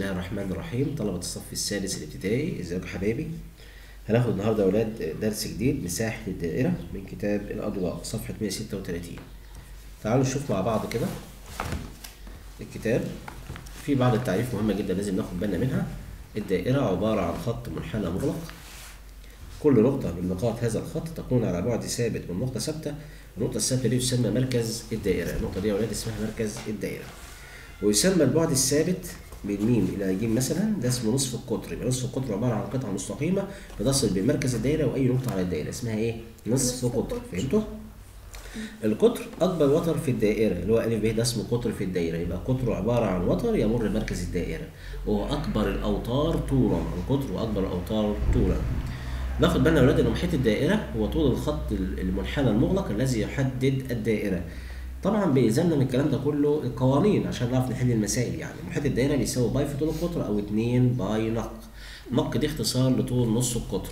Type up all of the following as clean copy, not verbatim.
الله الرحمن الرحيم. طلبة الصف السادس الابتدائي، ازيكم يا حبايبي؟ هناخد النهارده يا اولاد درس جديد، مساحة الدائرة، من كتاب الأضواء صفحة 136. تعالوا نشوف مع بعض كده الكتاب. في بعض التعريف مهمة جدا لازم ناخد بالنا منها. الدائرة عبارة عن خط منحنى مغلق، كل نقطة من نقاط هذا الخط تكون على بعد ثابت من نقطة ثابتة. النقطة الثابتة دي تسمى مركز الدائرة. النقطة دي يا اولاد اسمها مركز الدائرة. ويسمى البعد الثابت من م إلى ج مثلا ده اسمه نصف القطر. يبقى نصف القطر عبارة عن قطعة مستقيمة بتصل بين مركز الدائرة وأي نقطة على الدائرة، اسمها إيه؟ نصف قطر. فهمتوا؟ القطر أكبر وتر في الدائرة اللي هو أ ب، ده اسمه قطر في الدائرة. يبقى قطره عبارة عن وتر يمر مركز الدائرة، وهو أكبر الأوتار طولا. القطر وأكبر الأوتار طولا. ناخد بالنا يا ولاد إن محيط الدائرة هو طول الخط المنحنى المغلق الذي يحدد الدائرة. طبعا بيلزمنا من الكلام ده كله القوانين عشان نعرف نحل المسائل. يعني محيط الدائره بيساوي باي في طول القطر او 2 باي نق. نق دي اختصار لطول نص القطر.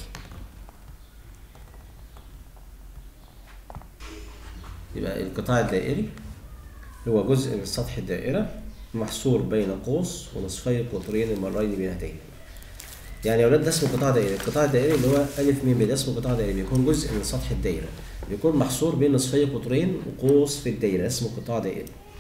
يبقى القطاع الدائري هو جزء من سطح الدائره محصور بين قوس ونصفي القطرين المرين بينهتين. يعني يا ولاد ده اسمه قطاع دائري. القطاع الدائري اللي هو ا م ب ده اسمه قطاع دائري، بيكون جزء من سطح الدائره، بيكون محصور بين نصفي قطرين وقوس في الدائره، اسمه قطاع دائري.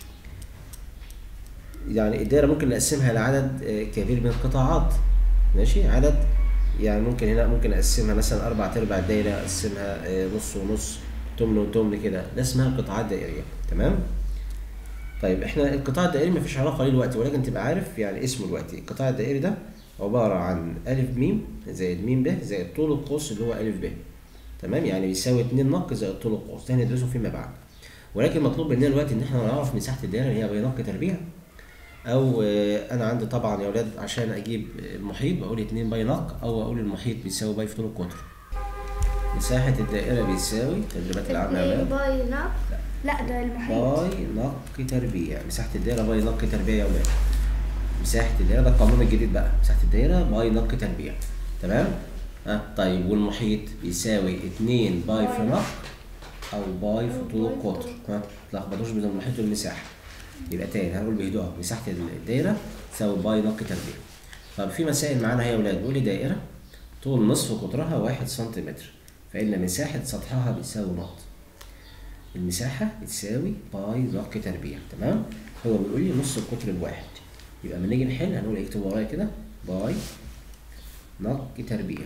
يعني الدائره ممكن نقسمها لعدد كبير من القطاعات، ماشي؟ عدد يعني ممكن هنا ممكن اقسمها مثلا 4/4 الدائره، اقسمها نص ونص، تمن وتمن كده، ده اسمها قطاعات دائريه. تمام؟ طيب احنا القطاع الدائري مفيش علاقه ليه دلوقتي، ولكن تبقى عارف يعني اسمه دلوقتي. القطاع الدائري ده عباره عن ا م زائد م ب زائد طول القوس اللي هو ا ب. تمام؟ يعني بيساوي 2 نق زائد طول القوس. ده هندرسه فيما بعد. ولكن مطلوب مننا دلوقتي ان احنا نعرف مساحه الدائره اللي هي باي نق تربيع. او انا عندي طبعا يا اولاد عشان اجيب المحيط بقول 2 باي نق، او اقول المحيط بيساوي باي في طول القطر. مساحه الدائره بيساوي تدريبات العامه يا اولاد باي نق. لا ده المحيط باي نق تربيع. مساحه الدائره باي نق تربيع يا اولاد. مساحه الدائره ده القانون الجديد بقى، مساحه الدائره باي نق تربيع. تمام؟ طيب والمحيط بيساوي 2 باي في نق او باي في طول القطر. ما تلخبطوش بين المحيط والمساحه. يبقى تاني هنقول بهدوء، مساحة الدائرة تساوي باي نق تربيع. طب في مسائل معانا هي يا ولاد، بيقول لي دائرة طول نصف قطرها 1 سنتيمتر، فإن مساحة سطحها بتساوي نقط. المساحة بتساوي باي نق تربيع. تمام؟ هو بيقول لي نص القطر بواحد. يبقى لما نيجي نحل هنقول اكتب ورايا كده باي نق تربيع.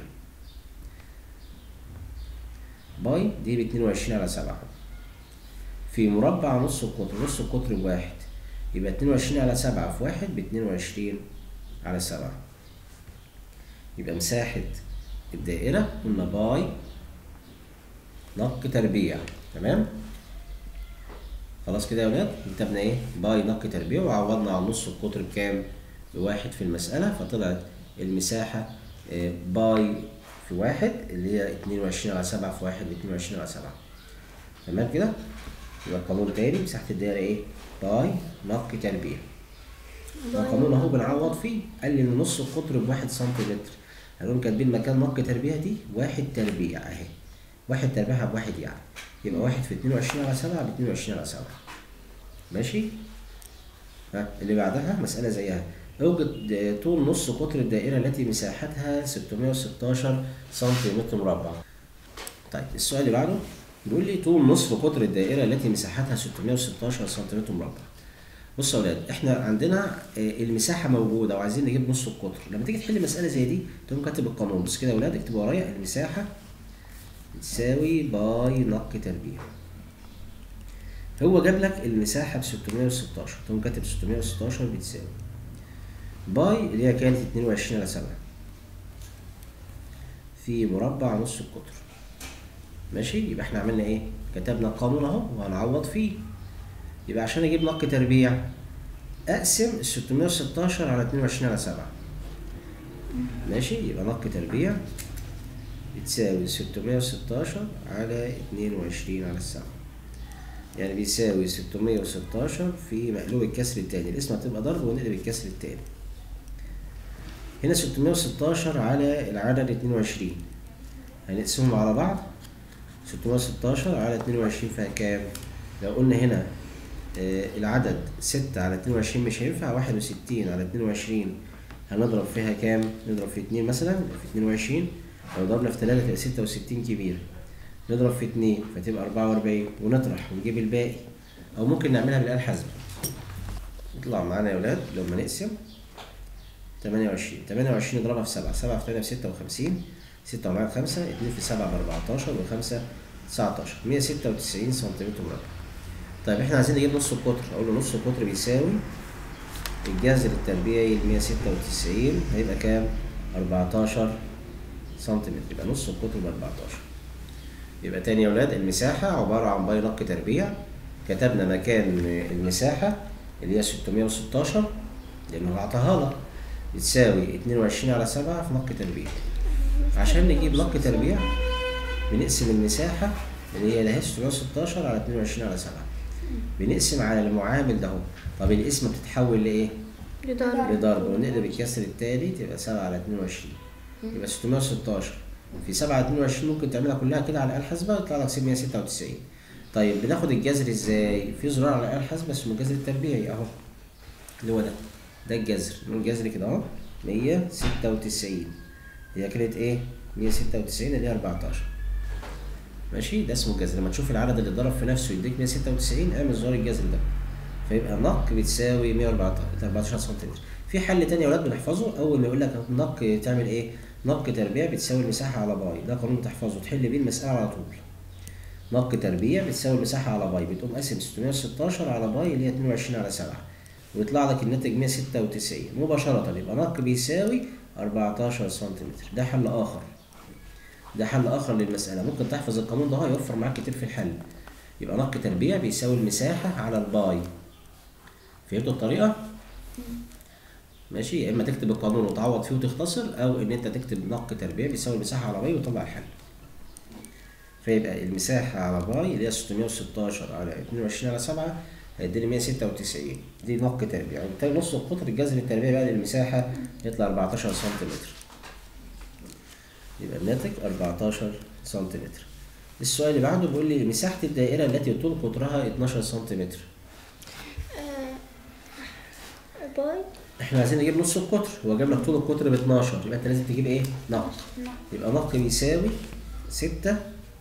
باي دي ب 22/7 في مربع نص القطر. نص القطر بواحد، يبقى 22/7 في واحد ب22/7. يبقى مساحة الدائرة قلنا باي نق تربيع. تمام؟ خلاص كده يا ولاد كتبنا ايه؟ باي نق تربيع، وعوضنا عن نص القطر بكام؟ بواحد في المسألة، فطلعت المساحة باي في واحد اللي هي 22/7 في واحد ب22/7. تمام كده؟ يبقى القانون تاني، مساحة الدائرة ايه؟ باي نق تربيع. القانون اهو بنعوض فيه. قال لي ان نص القطر بواحد سنتيمتر، هنقوم كاتبين مكان نق تربيع دي 1 تربيع اهي. 1 تربيعها بواحد يعني. يبقى 1 في 22/7 ب22/7. ماشي؟ اللي بعدها مسألة زيها. اوجد طول نص قطر الدائرة التي مساحتها 616 سنتيمتر مربع. طيب السؤال اللي بعده بيقول لي طول نصف قطر الدائرة التي مساحتها 616 سنتيمتر مربع. بصوا يا ولاد احنا عندنا المساحة موجودة وعايزين نجيب نص القطر. لما تيجي تحل مسألة زي دي تقوم كاتب القانون. بص كده يا ولاد اكتبوا ورايا، المساحة بتساوي باي نق تربيع. هو جاب لك المساحة ب 616، تقوم كاتب 616 بتساوي باي اللي هي كانت 22/7 في مربع نص القطر. ماشي؟ يبقى احنا عملنا ايه؟ كتبنا القانون اهو وهنعوض فيه. يبقى عشان اجيب نق تربيع اقسم ال 616 على 22/7. ماشي؟ يبقى نق تربيع بتساوي 616 على 22/7، يعني بيساوي 616 في مقلوب الكسر التاني. الاسم هتبقى ضرب ونقلب الكسر التاني. هنا 616 على العدد 22 هنقسمهم على بعض. 616 على 22 فيها كام؟ لو قلنا هنا العدد 6 على 22 مش هينفع، 61 على 22 هنضرب فيها كام؟ نضرب في 2 مثلا يبقى في 22. لو ضربنا في 3 تبقى 66 كبيرة. نضرب في 2 فتبقى 44 ونطرح ونجيب الباقي، أو ممكن نعملها بالآلة الحاسبة. يطلع معانا يا ولاد لما نقسم 28 نضربها في 7 في 8 ب56، 6 ومعاها 5، 2 في 7 ب14 و5 19، 196 سنتيمتر مربع. طيب احنا عايزين نجيب نص القطر، اقول له نص القطر بيساوي الجذر التربيعي ل 196 هيبقى كام؟ 14 سنتيمتر، يبقى نص القطر ب 14. يبقى تاني يا ولاد المساحة عبارة عن باي نق تربيع. كتبنا مكان المساحة اللي هي 616 لأنه أعطاها لك بتساوي 22 على 7 في نق تربيع. عشان نجيب نق تربيع بنقسم المساحة اللي هي ده 616 على 22 على 7، بنقسم على المعامل ده اهو. طب القسمة بتتحول لإيه؟ لضرب، ونقلب الكسر التالي تبقى 7 على 22 يبقى 616 في 7 على 22. ممكن تعملها كلها كده على الآلة الحاسبة يطلع لك 196. طيب بناخد الجذر ازاي؟ في زرار على الآلة الحاسبة اسمه الجذر التربيعي اهو، اللي هو ده الجذر. الجذر كده اهو 196 هي كانت ايه؟ 196 اللي هي 14 ماشي. ده اسمه الجذر. لما تشوف العدد اللي اتضرب في نفسه يديك 196 اعمل زرار الجذر ده، فيبقى نق بتساوي 114 سنتيمتر. في حل تاني يا ولاد بنحفظه، اول ما يقول لك نق تعمل ايه؟ نق تربيع بتساوي المساحة على باي. ده قانون بتحفظه تحل بيه المسألة على طول. نق تربيع بتساوي المساحة على باي، بتقوم قاسم 616 على باي اللي هي 22 على 7 ويطلع لك الناتج 196 مباشرة. يبقى نق بيساوي 14 سنتيمتر. ده حل آخر، ده حل آخر للمسألة. ممكن تحفظ القانون ده هيوفر معاك كتير في الحل. يبقى نق تربيع بيساوي المساحة على الباي. فهمتوا الطريقة؟ ماشي. يا إما تكتب القانون وتعوض فيه وتختصر، أو إن أنت تكتب نق تربيع بيساوي المساحة على باي وتطلع الحل. فيبقى المساحة على باي اللي هي 616 على 22 على 7 هيديني 196. دي نق تربيع، وبالتالي نص القطر الجذر التربيعي بقى للمساحة يطلع 14 سنتيمتر. يبقى الناتج 14 سنتيمتر. السؤال اللي بعده بيقول لي مساحة الدائرة التي طول قطرها 12 سنتيمتر. باي احنا عايزين نجيب نص القطر، هو جاب لك طول القطر ب 12، يبقى انت لازم تجيب ايه؟ نق. يبقى نق بيساوي 6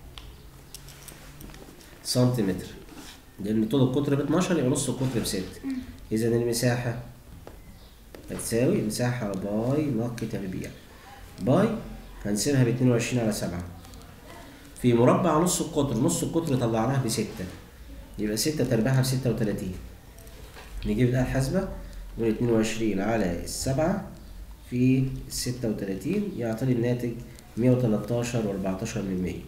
سنتيمتر، لأن طول القطر ب 12 يبقى نص القطر ب 6. إذا المساحة هتساوي مساحة باي نق تربيع. باي هنسيبها ب 22 على 7 في مربع نص القطر. نص القطر طلعناها ب 6 يبقى 6 تربيعها ب 36. نجيب الآلة الحاسبة نقول 22 على 7 في 36 يعطيني الناتج 113 و14 من 100.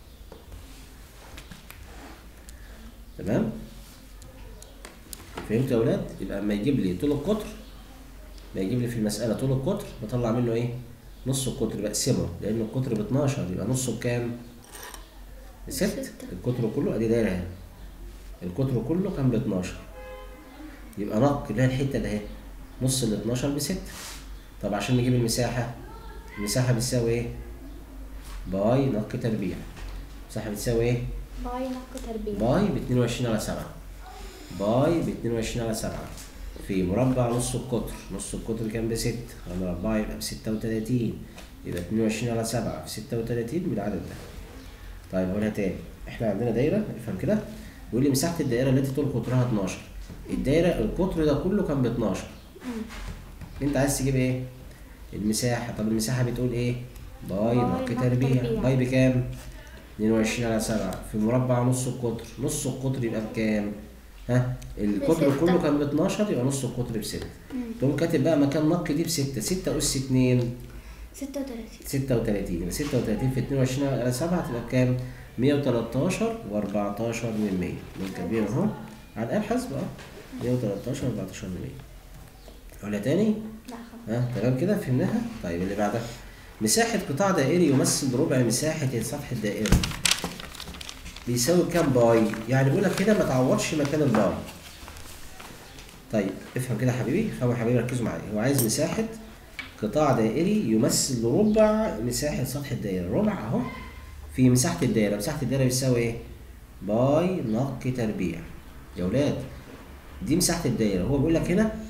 تمام؟ فهمتوا يا ولاد؟ يبقى اما يجيب لي طول القطر، ما يجيب لي في المسألة طول القطر بطلع منه ايه؟ نص القطر بقسمه، لأن القطر ب 12 يبقى نصه بكام؟ ب 6. القطر كله ادي دايرة اهي. القطر كله كان ب 12. يبقى نق اللي هي الحتة اللي اهي نص ال 12 ب 6. طب عشان نجيب المساحة، المساحة بتساوي ايه؟ باي نق تربيع. المساحة بتساوي ايه؟ باي نق تربيع. باي ب 22 على 7. باي ب 22 على 7 في مربع نص القطر. نص القطر كان ب 6 على 4 يبقى ب 36. يبقى 22 على 7 في 36 بالعدد ده. طيب هقولها تاني. احنا عندنا دايرة، افهم كده. بيقول لي مساحة الدائرة التي طول قطرها 12. الدايرة القطر ده كله كان ب 12. انت عايز تجيب ايه؟ المساحة. طب المساحة بتقول ايه؟ باي نق تربيع. باي بكام؟ 22 على 7 في مربع نص القطر. نص القطر يبقى بكام؟ ها؟ القطر كله كان ب 12 يبقى نص القطر ب 6. تقوم كاتب بقى مكان نق دي ب 6. 6 أس 2 36. يبقى 36 في 22 على 7 هتبقى بكام؟ 113 و14 من 100. بنكتبهم اهو على الآلة الحاسبة اهو. 113 و14 من 100. ولا تاني؟ لا. ها تمام كده فهمناها؟ طيب اللي بعدها مساحة قطاع دائري يمثل ربع مساحة سطح الدائرة بيساوي كام باي؟ يعني بيقول لك كده ما تعوضش مكان الباي. طيب افهم كده يا حبيبي، افهم يا حبيبي ركزوا معايا. هو عايز مساحة قطاع دائري يمثل ربع مساحة سطح الدائرة. ربع اهو في مساحة الدائرة. مساحة الدائرة بيساوي ايه؟ باي نق تربيع. يا ولاد دي مساحة الدائرة. هو بيقول لك هنا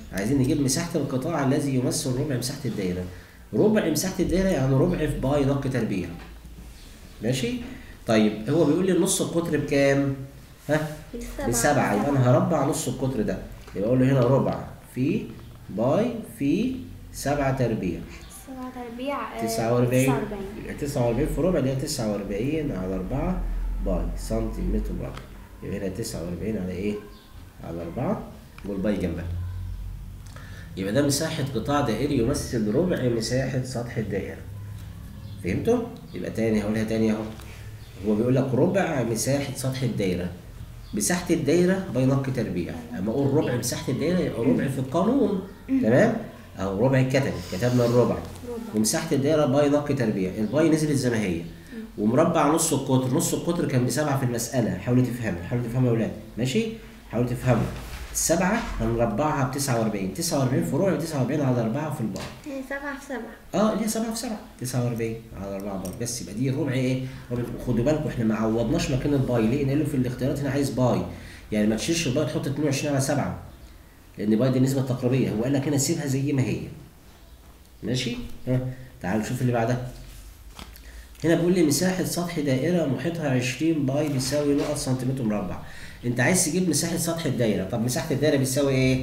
عايزين نجيب مساحة القطاع الذي يمثل ربع مساحة الدايرة. ربع مساحة الدايرة يعني ربع في باي نق تربيع. ماشي؟ طيب هو بيقول لي النص القطر بكام؟ ها؟ ب7. يبقى أنا هربع نص القطر ده. يبقى أقول له هنا ربع في باي في 7 تربيع. 7 تربيع 49. يبقى 49 في ربع اللي هي 49 على 4 باي سنتيمتر مربع. يبقى هنا 49 على إيه؟ على 4 والباي جنبها. يبقى ده مساحة قطاع دائري يمثل ربع مساحة سطح الدائرة. فهمتوا؟ يبقى تاني هقولها تاني اهو. هو بيقول لك ربع مساحة سطح الدائرة. مساحة الدائرة باي نق تربيع. اما اقول ربع مساحة الدائرة يبقى ربع في القانون. تمام؟ اهو ربع كتبنا الربع. ومساحة الدائرة باي نق تربيع. الباي نزلت زي ما هي. ومربع نص القطر، نص القطر كان ب7 في المسألة. حاولوا تفهموا يا ولاد، ماشي؟ حاولوا تفهموا. 7 هنربعها ب49، 49 في ربع 49 على 4 في الباي. 7 في 7. اللي هي 7 في 7 49 على 4 باي. بس يبقى دي ربع ايه؟ ربع. خدوا بالكم احنا ما عوضناش مكان الباي ليه؟ لأنه في الاختيارات هنا عايز باي. يعني ما تشيلش الباي تحط 22 على 7. لأن باي دي نسبة تقريبية، هو قال لك هنا سيبها زي ما هي. ماشي؟ تعالوا نشوف اللي بعدها. هنا بيقول لي مساحة سطح دائرة محيطها 20 باي بيساوي نقط سنتيمتر مربع. أنت عايز تجيب مساحة سطح الدائرة، طب مساحة الدائرة بتساوي إيه؟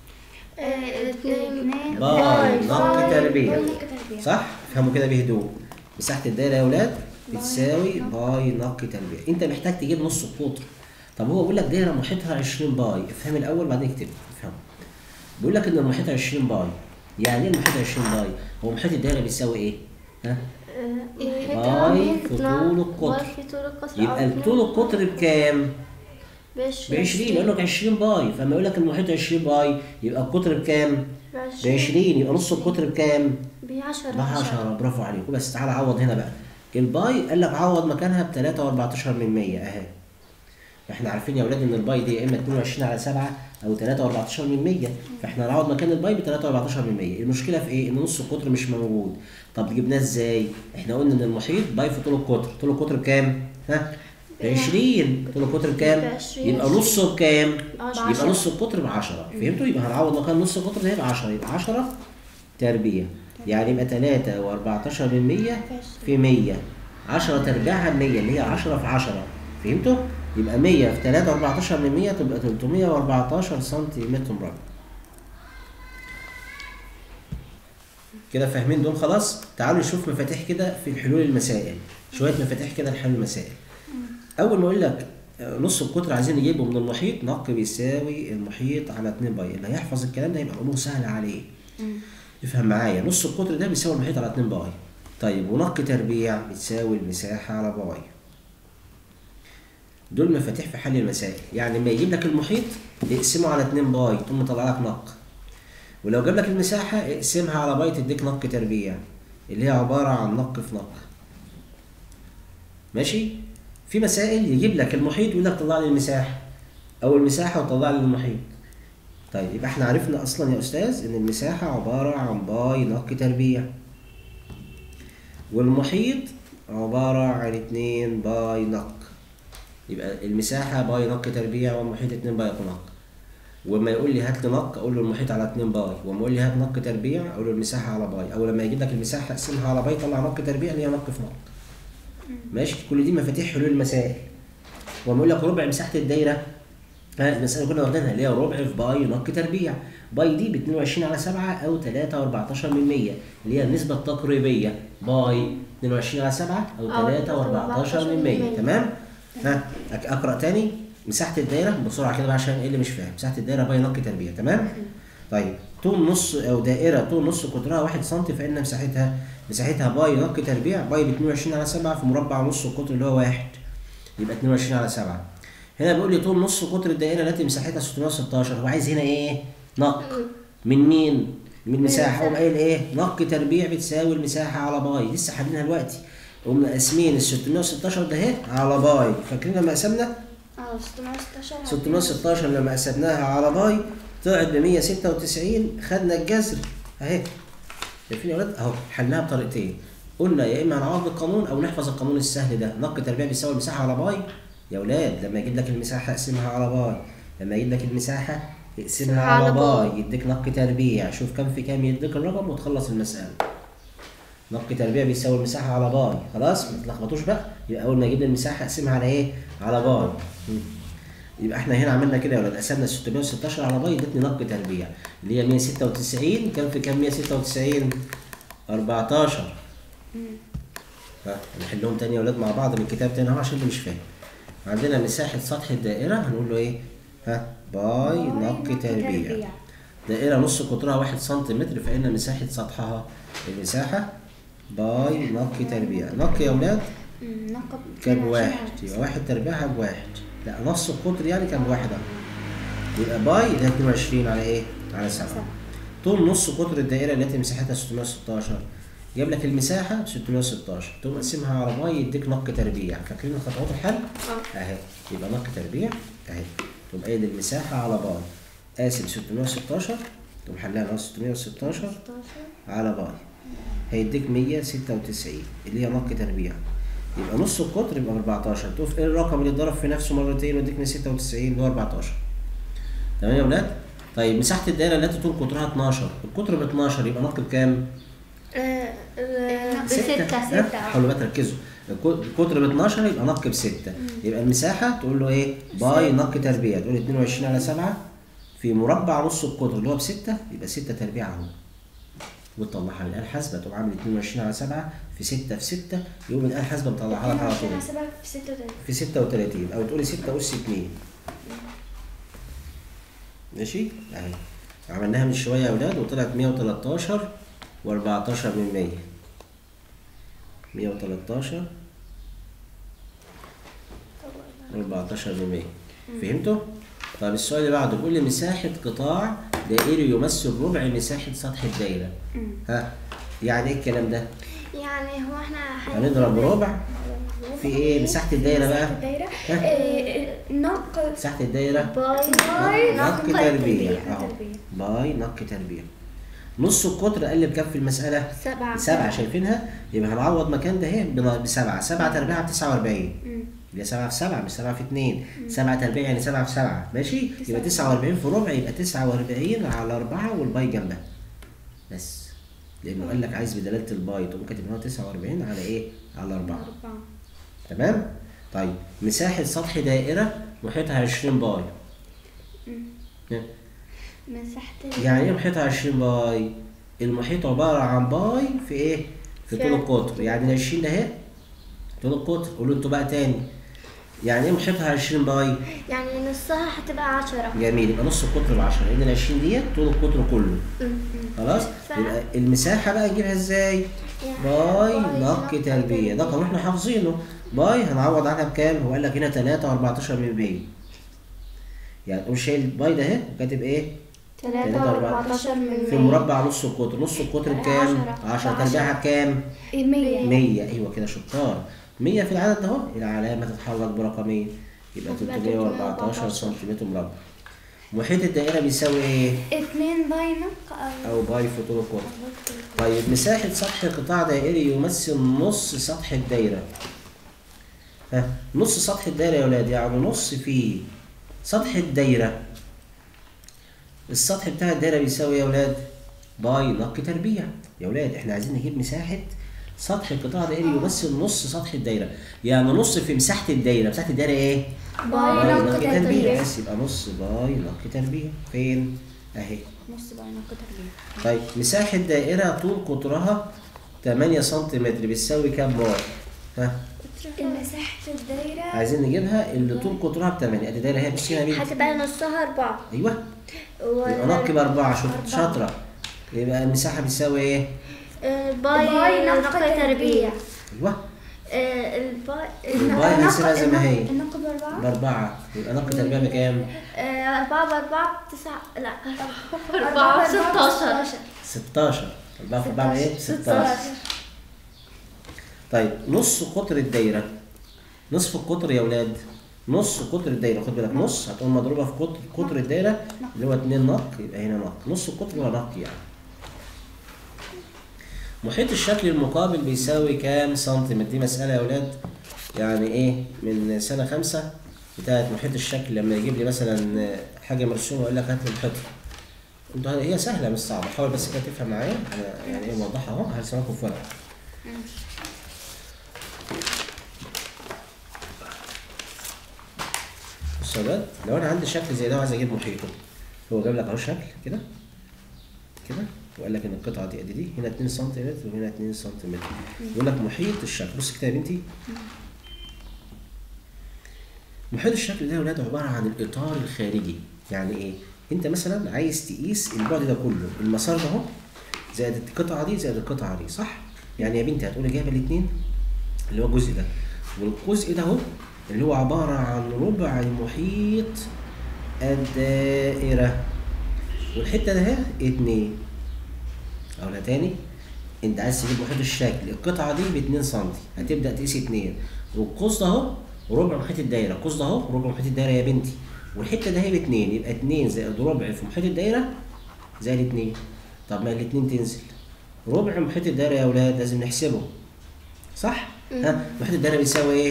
2 باي نق تربيع. صح؟ افهموا كده بهدوء. مساحة الدائرة يا ولاد بتساوي باي نق تربيع. أنت محتاج تجيب نص القطر. طب هو بيقول لك دائرة محيطها 20 باي، افهم الأول بعدين اكتب. افهم. بيقول لك إن المحيط 20 باي. يعني إيه المحيط 20 باي؟ هو محيط الدائرة بيساوي إيه؟ ها؟ باي في طول القطر. يبقى طول القطر بكام؟ ب20 لأنه 20 باي. فلما يقول لك المحيط 20 باي يبقى القطر بكام؟ ب20. يبقى نص القطر بكام؟ ب10. برافو عليكم. بس تعالى عوض هنا بقى. الباي قال لك عوض مكانها ب 3.14 اهي. احنا عارفين يا ولاد ان الباي دي يا اما 22 على 7 او 3.14. فاحنا هنعوض مكان الباي ب 3.14. المشكله في ايه؟ ان نص القطر مش موجود. طب جبناه ازاي؟ احنا قلنا ان المحيط باي في طول القطر. طول القطر بكام؟ ها؟ ب20. طول القطر بكام؟ يبقى نصه بكام؟ يبقى نص القطر ب10. فهمتوا؟ يبقى هنعوض مكان نص القطر ده يبقى 10. يبقى 10 تربيع. يعني يبقى 3.14 في 100. 10 تربيعها 100 اللي هي 10 في 10. فهمتوا؟ يبقى 100 في 3.14 تبقى 314 سنتيمتر مربع. كده فاهمين دول خلاص؟ تعالوا نشوف مفاتيح كده في حلول المسائل. شوية مفاتيح كده لحل المسائل. أول ما أقول لك نص القطر عايزين نجيبه من المحيط، نق بيساوي المحيط على 2 باي. اللي هيحفظ الكلام ده يبقى الأمور سهلة عليه. افهم معايا، نص القطر ده بيساوي المحيط على 2 باي. طيب ونق تربيع بتساوي المساحة على باي. دول مفاتيح في حل المسائل. يعني لما يجيب لك المحيط اقسمه على 2 باي تقوم مطلع لك نق. ولو جاب لك المساحة اقسمها على باي تديك نق تربيع اللي هي عبارة عن نق في نق. ماشي؟ في مسائل يجيب لك المحيط ويقول لك طلع لي المساحة، أو المساحة وطلع لي المحيط. طيب يبقى احنا عرفنا أصلا يا أستاذ إن المساحة عبارة عن باي نق تربيع. والمحيط عبارة عن 2 باي نق. يبقى المساحة باي نق تربيع والمحيط 2 باي نق. وما يقول لي هات لي نق اقول له المحيط على 2 باي، وما يقول لي هات نق تربيع اقول له المساحة على باي، او لما يجيب لك المساحة اقسمها على باي طلع نق تربيع اللي هي نق في نق. ماشي؟ كل دي مفاتيح حلول المسائل. وما يقول لك ربع مساحة الدايرة، المسألة كنا واخدينها اللي هي ربع في باي نق تربيع. باي دي ب 22 على 7 او 3.14 اللي هي النسبة التقريبية. باي 22 على 7 او 3.14. تمام؟ اقرا تاني. مساحه الدايره بسرعه كده بقى عشان ايه اللي مش فاهم. مساحه الدايره باي نق تربيع. تمام؟ طيب طول نص او دائره طول نص قطرها 1 سم فان مساحتها باي نق تربيع. باي ب 22 على 7 في مربع نص القطر اللي هو 1 يبقى 22 على 7. هنا بيقول لي طول نص قطر الدائره التي مساحتها 616. هو عايز هنا ايه؟ نق. من مين؟ من المساحه. قوم قايل ايه؟ نق تربيع بتساوي المساحه على باي. لسه حلينها دلوقتي. قمنا قاسمين ال 616 ده اهي على باي. فاكرين لما قسمنا؟ 616 لما قسمناها على باي طلعت ب 196. خدنا الجذر اهي. شايفين يا ولاد؟ اهو حلناها بطريقتين. قلنا يا اما هنعوض بالقانون او نحفظ القانون السهل ده. نق تربيع بيساوي المساحه على باي. يا ولاد لما يجيب لك المساحه اقسمها على باي. لما يجيب لك المساحه اقسمها على باي يديك نق تربيع. شوف كام في كام يديك الرقم وتخلص المسألة. نق تربيع بيساوي المساحة على باي. خلاص ما تلخبطوش بقى. يبقى أول ما أجيب المساحة أقسمها على إيه؟ على باي. يبقى إحنا هنا عملنا كده يا ولاد، قسمنا 616 على باي ادتني نق تربيع اللي هي 196. كام في كام 196؟ 14. هنحلهم تاني يا ولاد مع بعض من الكتاب تاني اهو عشان اللي مش فاهم. عندنا مساحة سطح الدائرة هنقول له إيه؟ باي نق تربيع. دائرة نص قطرها 1 سنتيمتر فإن مساحة سطحها المساحة باي نق تربيع. نق يا ولاد كان بواحد، يبقى 1 تربيعها بواحد. لا نص القطر يعني كان بواحد اهو. يبقى باي اللي هي 22 على ايه؟ على 7. طول نص قطر الدائرة التي مساحتها 616 جاب لك المساحة 616 تقوم قسمها على باي يديك نق تربيع. فاكرين خطوات الحل؟ اهي. يبقى نق تربيع اهي. تقوم قايل المساحة على باي قاسم 616 تقوم حلها ناقص 616 على باي هيديك 196 اللي هي نق تربيع. يبقى نص القطر يبقى ب 14. تشوف ايه الرقم اللي اتضرب في نفسه مرتين ويديك 196 اللي هو 14. تمام يا ولاد؟ طيب مساحة الدائرة التي طول قطرها 12، القطر ب 12 يبقى نق بكام؟ ب6. حلو بقى تركزوا. القطر ب 12 يبقى نق ب6. يبقى المساحة تقول له ايه؟ باي نق تربيع. تقول 22 على 7 في مربع نص القطر اللي هو ب6 يبقى 6 تربيع اهو. وتطلعها من الآلة الحاسبة تقوم عامل 22 على 7 في 6 في 6 يقوم الآلة الحاسبة مطلعها لك على طول. في 36 أو تقولي 6 أس 2. ماشي؟ أهي. عملناها من شوية يا ولاد وطلعت 113 و14 من 100. 113 و14 من 100. فهمتوا؟ طب السؤال اللي بعده بيقول لي مساحة قطاع دائري يمثل ربع مساحة سطح الدايرة. ها يعني ايه الكلام ده؟ يعني هو احنا هنضرب ربع في ايه؟ مساحة الدايرة بقى؟ نق مساحة الدايرة باي نق تربيع اهو. باي نق تربيع. نص القطر قل بكام في المسألة؟ 7. شايفينها؟ يبقى هنعوض مكان ده اهي ب7. 7 تربيع ب 49. يبقى 7 في 7 مش 7 في 2. 7 تربيع يعني 7 في 7 ماشي؟ يبقى 49 في ربع يبقى 49 على 4 والباي جنبها. بس لأنه قال لك عايز بدلالة الباي تقوم كاتب هنا 49 على إيه؟ على 4. تمام؟ طيب مساحة سطح دائرة محيطها 20 باي. يعني إيه محيطها 20 باي؟ المحيط عبارة عن باي في إيه؟ في طول القطر. يعني ال 20 ده أهي طول القطر. قولوا أنتوا بقى تاني. يعني ايه محيطها 20 باي؟ يعني نصها هتبقى 10. جميل. يبقى نص القطر ب 10 لان ال 20 ديت طول القطر كله. خلاص؟ يبقى المساحة بقى نجيبها ازاي؟ باي نق تربيع. ده قانون احنا حافظينه. باي هنعوض عنها بكام؟ هو قال لك هنا 3 و14 من 100. يعني تقوم شايل باي ده اهي وكاتب ايه؟ 3 و14 من 100 في مربع نص القطر. نص القطر بكام؟ 10. تربيعها بكام؟ 100. 100. ايوه كده شطار. 100 في العدد ده اهو العلامة تتحرك برقمين يبقى 314 سنتيمتر مربع. محيط الدائرة بيساوي ايه؟ 2 باي نق أو باي في طول القطر. طيب مساحة سطح قطاع دائري يمثل نص سطح الدائرة. ها نص سطح الدائرة يا ولاد يعني نص في سطح الدائرة. السطح بتاع الدائرة بيساوي يا ولاد باي نق تربيع. يا ولاد احنا عايزين نجيب مساحة سطح القطاع الدائري يمثل نص سطح الدايرة. يعني نص في مساحة الدايرة. مساحة الدايرة ايه؟ باي نق تربيع. بس يبقى نص باي نق تربيع. فين؟ اهي نص باي نق تربيع. طيب مساحة دائرة طول قطرها 8 سنتيمتر بيساوي كام باي؟ ها؟ مساحة الدايرة عايزين نجيبها اللي طول قطرها ب 8. ادي دايرة اهي بصي هنا بيه. هتبقى نصها 4. ايوه. يبقى نق ب4 شاطرة. يبقى المساحة بيساوي ايه؟ باي نق تربيع. ايوه. الباي هنسيبها زي ما هي. النق ب4. يبقى نق تربيع بكام؟ 4 ب4 9. لا 4 16. 16. 4 في 4 ايه؟ 16. طيب نص قطر الدايرة. نصف القطر يا ولاد. نص قطر الدايرة خد بالك نص هتقوم مضروبة في قطر الدايرة اللي هو 2 نق يبقى هنا نق. نص القطر هو نق يعني. محيط الشكل المقابل بيساوي كام سنتيمتر؟ دي مسألة يا ولاد يعني ايه من سنة 5 بتاعت محيط الشكل لما يجيب لي مثلا حاجه مرسومه ويقول لك هات لي محيطها. انتوا هي سهله مش صعبه، حاول بس كده تفهم معايا انا يعني ايه موضحها اهو، هرسمها لكم في ورقه. بصوا يا ولاد، لو انا عندي شكل زي ده وعايز اجيب محيطه، هو جاب لك اهو شكل كده كده وقال لك ان القطعه دي قد دي، هنا 2 سم وهنا 2 سم، يقول لك محيط الشكل. بص كده يا بنتي، محيط الشكل ده يا ولاد عباره عن الاطار الخارجي. يعني ايه؟ انت مثلا عايز تقيس البعد ده كله، المسار ده اهو زائد القطعه دي زائد القطعه دي، صح؟ يعني يا بنتي هتقولي جايبه الاثنين اللي هو الجزء ده والجزء ده اهو اللي هو عباره عن ربع محيط الدائره، والحته ده اهي 2. اقولها تاني، انت عايز تجيب محيط الشكل، القطعه دي ب 2 سم، هتبدا تقيس 2، والقوس ده اهو ربع محيط الدايره، القوس ده اهو ربع محيط الدايره يا بنتي، والحته ده هي ب 2، يبقى 2 زائد ربع في محيط الدايره زائد 2. طب ما الاثنين تنزل، ربع محيط الدايره يا اولاد لازم نحسبه، صح؟ ها محيط الدايره بيساوي ايه؟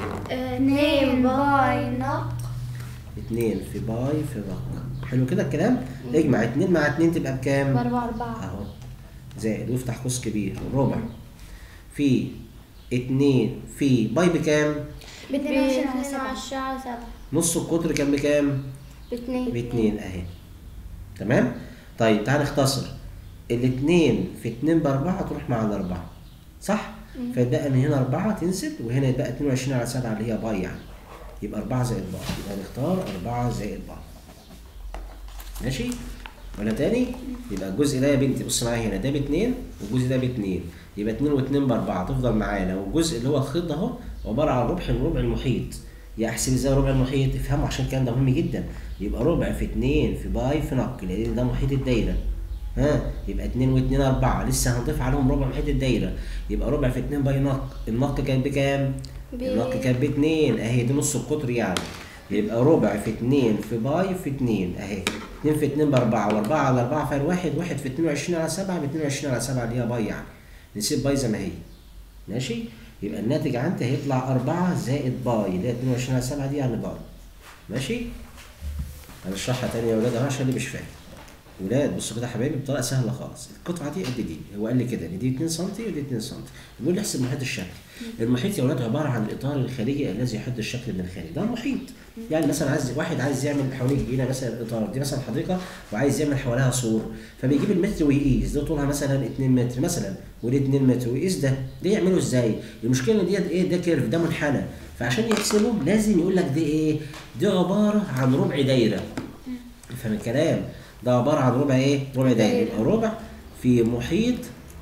2 باي نق 2 في باي في نق. حلو كده الكلام؟ اجمع 2 مع 2 تبقى بكام؟ ب4 اهو زائد وافتح قوس كبير، ربع في 2 في باي بكام؟ ب 22 على 7. نص القطر كان بكام؟ ب 2 ب2 اهي. تمام؟ طيب تعال نختصر، الاثنين في 2 ب4 تروح مع ال4، صح؟ فيتبقى من هنا 4 تنزل، وهنا يتبقى 22 على 7 اللي هي باي، يعني يبقى 4 زائد باي، يبقى نختار 4 زائد باي. ماشي؟ ولا تاني؟ يبقى الجزء ده يا بنتي بص معايا هنا، ده ب2 والجزء ده ب2، يبقى 2 و2 ب4 تفضل معانا، والجزء اللي هو الخيط ده اهو عباره عن ربع من ربع المحيط. يا احسب ازاي ربع المحيط؟ افهموا عشان الكلام ده مهم جدا. يبقى ربع في 2 في باي في نق، لان ده محيط الدايره. ها يبقى 2 و2 4، لسه هنضيف عليهم ربع محيط الدايره، يبقى ربع في 2 باي نق. النق كانت بكام؟ النق كانت ب2 اهي، دي نص القطر يعني. يبقى ربع في 2 في باي في 2 اهي، 2 في 2 ب4، و4 على 4 فيها الواحد، 1 في 22 على 7 ب 22 على 7 اللي هي باي، يعني نسيب باي زي ما هي. ماشي؟ يبقى الناتج عندي هيطلع 4 زائد باي اللي هي 22 على 7 دي يعني باي. ماشي؟ هنشرحها تاني يا ولاد اهو عشان اللي مش فاهم. ولاد بصوا كده يا حبايبي بطريقه سهله خالص، القطعه دي قد دي، هو قال لي كده ان دي 2 سم ودي 2 سم، بيقول لي احسب محيط الشكل. المحيط يا ولاد عباره عن الاطار الخارجي الذي يحد الشكل من الخارج، ده المحيط. يعني مثلا واحد عايز يعمل حوالين جنينه مثلا، الاطار دي مثلا حديقه وعايز يعمل حواليها سور، فبيجيب المتر ويقيس، ده طولها مثلا 2 متر مثلا ودي 2 متر، ويقيس ده يعمله ازاي؟ المشكله ان ديت ايه؟ ده كيرف، ده منحنى، فعشان يحسبه لازم يقول لك دي ايه؟ دي عباره عن ربع دايره. افهم الكلام؟ ده عبارة عن ربع ايه؟ ربع دايرة، يبقى ربع في محيط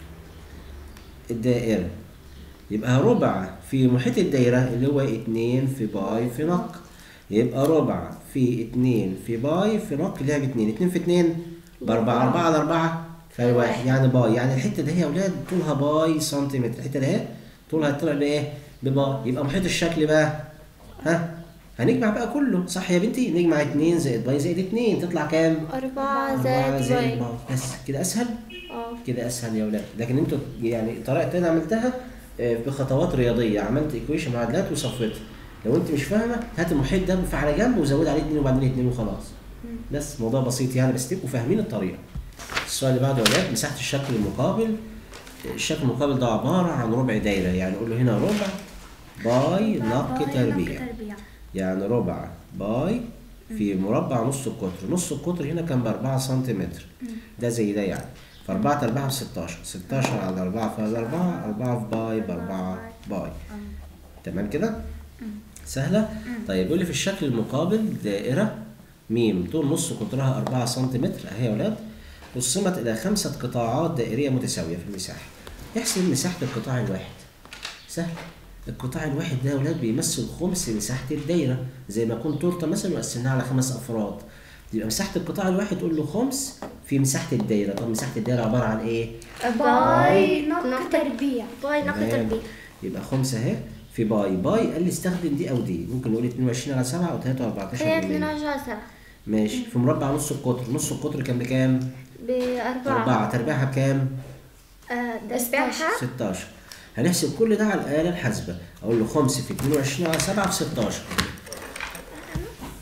الدائرة، يبقى ربع في محيط الدائرة اللي هو 2 في باي في نق، يبقى ربع في 2 في باي في نق اللي هي ب2، 2 في 2 ب4، 4 على 4 فالواحد يعني باي، يعني الحتة دي يا ولاد طولها باي سنتيمتر، الحتة دي طولها طلع بايه؟ بباي. يبقى محيط الشكل بقى ها؟ هنجمع بقى كله، صح يا بنتي؟ نجمع 2 زائد باي زائد 2 تطلع كام؟ 4 زائد باي. بس كده اسهل؟ كده اسهل يا ولاد، لكن انتوا يعني طريقه انا عملتها بخطوات رياضيه، عملت ايكويشن معادلات وصفيتها. لو انت مش فاهمه هات المحيط ده على جنب وزود عليه 2 وبعدين 2 وخلاص. بس موضوع بسيط يعني، بس تبقوا فاهمين الطريقه. السؤال اللي بعده يا ولاد، مساحه الشكل المقابل. الشكل المقابل ده عباره عن ربع دايره، يعني قول له هنا ربع باي نق تربيع، يعني ربع باي في مربع نص القطر، نص القطر هنا كان ب4 سنتيمتر، ده زي ده يعني، ف4 تربيعها ب16، 16 على 4 فيها 4، 4 في باي ب4 باي. تمام كده؟ سهلة؟ طيب يقول لي في الشكل المقابل دائرة م طول نص قطرها 4 سنتيمتر اهي يا ولاد، قسمت إلى 5 قطاعات دائرية متساوية في المساحة. يحسب مساحة القطاع الواحد. سهل. القطاع الواحد ده يا ولاد بيمثل خمس مساحة الدايرة، زي ما يكون تورته مثلا وقسمناها على 5 أفراد، يبقى مساحة القطاع الواحد تقول له خمس في مساحة الدايرة. طب مساحة الدايرة عبارة عن إيه؟ باي نق تربيع. باي نق تربيع. يبقى خمسة أهي في باي، باي قال لي استخدم دي أو دي، ممكن نقول 22 على 7 أو 3 14 هي 22 على 7. ماشي. في مربع نص القطر، نص القطر كان بكام؟ ب4. 4 تربيعها بكام؟ تربيعها 16. هنحسب كل ده على الآلة الحاسبة، أقول له 5 في 22 على 7 في 16.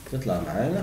تطلع معانا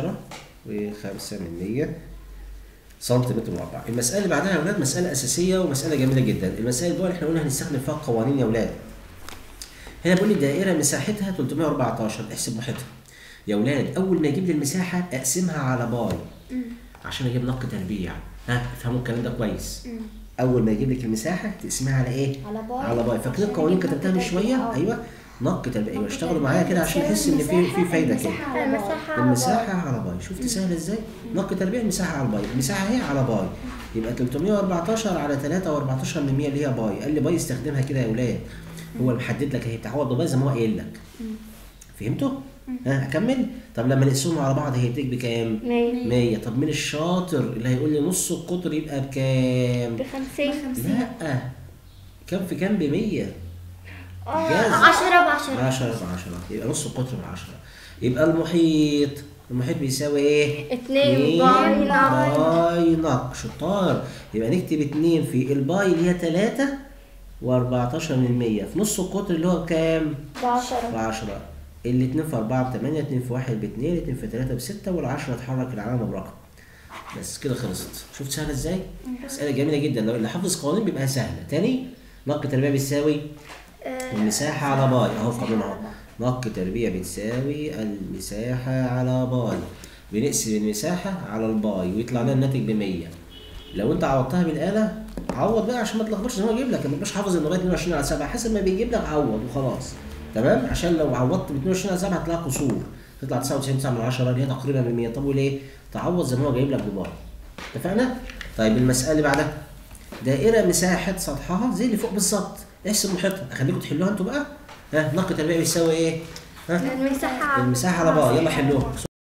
10.5 سنتيمتر مربع. المسألة اللي بعدها يا ولاد مسألة أساسية ومسألة جميلة جدا. المسائل بقى اللي احنا قلنا هنستخدم فيها القوانين يا ولاد. هنا بيقول لي الدائرة مساحتها 314، احسب محيطها. يا ولاد أول ما يجيب لي المساحة أقسمها على باي عشان أجيب نق تربيع. افهموا الكلام ده كويس. أول ما يجيب لك المساحة تقسمها على إيه؟ على باي. فاكرين القوانين كتبتها من شوية؟ أيوه نق تربيع. أيوه اشتغلوا معايا كده عشان نحس إن في فايدة كده. المساحة على باي. شفت سهلة إزاي؟ نق تربيع المساحة على باي، المساحة أهي على باي. يبقى 314 على 3.14 من 100 اللي هي باي. قال لي باي استخدمها كده يا ولاد. هو محدد لك اهي بتعوض بباي زي ما هو قايل لك. فهمتوا؟ اكمل؟ طب لما نقسمهم على بعض هيديك بكام؟ 100. طب مين الشاطر اللي هيقول لي نص القطر يبقى بكام؟ ب50. لا كام في كام؟ ب100. 10 ب10. 10 ب10 يبقى نص القطر ب10. يبقى المحيط بيساوي ايه؟ 2 باي نق. شطار. يبقى نكتب 2 في الباي اللي هي 3.14 من 100 في نص القطر اللي هو بكام؟ ب10. اللي 2 في 4 ب8، 2 في 1 ب2، 2 في 3 ب6، وال10 اتحرك العلامة برقم. بس كده خلصت. شفت سهلة ازاي؟ مسألة جميلة جدا. لو اللي حافظ قوانين بيبقى سهلة. تاني نق تربيع بيساوي المساحة على باي. اهو قانون اهو. نق تربيع بتساوي المساحة على باي. بنقسم المساحة على الباي ويطلع لنا الناتج ب100. لو انت عوضتها بالآلة عوض بقى عشان ما تلخبطش زي ما هو يجيب لك. ما تبقاش حافظ ان لغاية 22 على 7 حسب ما بيجيب لك عوض وخلاص. تمام؟ عشان لو عوضت ب 22 على 7 هتلاقي قصور. تطلع 99.9 اللي هي تقريبا ب 100. طب وليه؟ تعوض زي ما هو جايب لك بباي. اتفقنا؟ طيب المسألة اللي بعدها دائرة مساحة سطحها زي اللي فوق بالظبط. احسب محيطها. اخليكم تحلوها انتوا بقى. نق تربيع بيساوي ايه؟ المساحة على باي. يلا حلوها.